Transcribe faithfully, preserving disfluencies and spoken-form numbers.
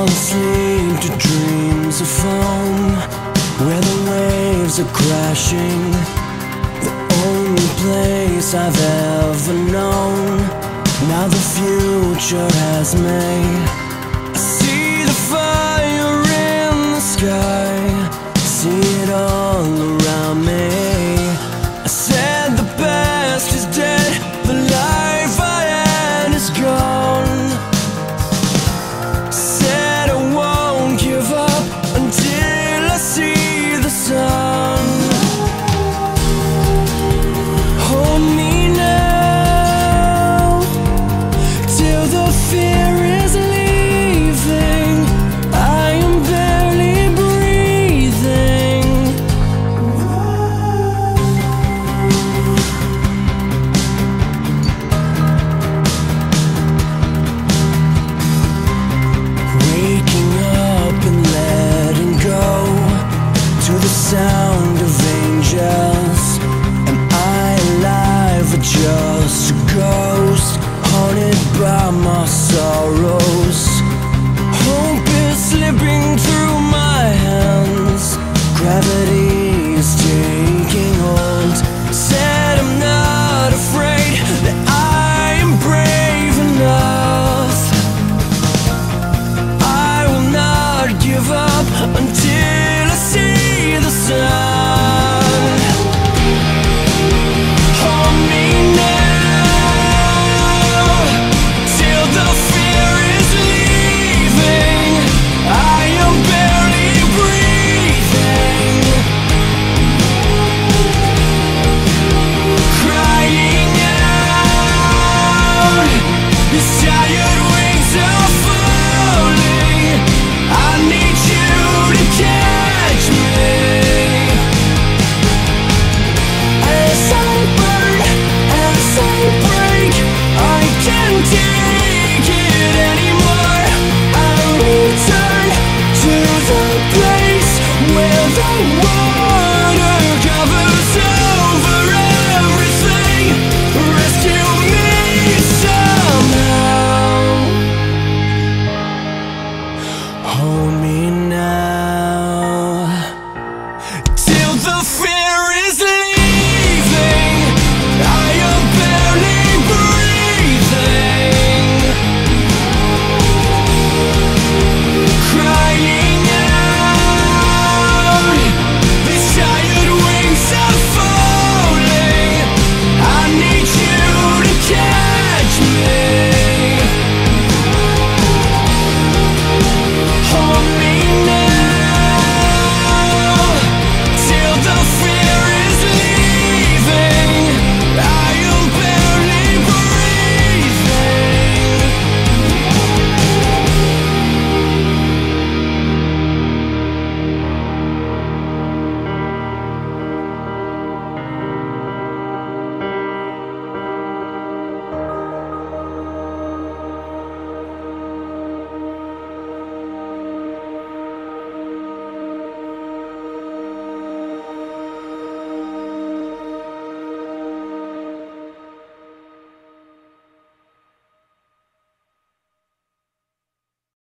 asleep to dreams of foam, where the waves are crashing. The only place I've ever known. Now the future has me. I see the fire in the sky, see it all around me. I said the past is dead, the life I had is gone. Said I won't give up until I see the sun. Hold me now, till the fear is leaving. I am barely breathing. Waking up and letting go to the sound of angels. Am I alive or just a ghost, haunted by my sorrows? Hope is slipping through my hands, gravity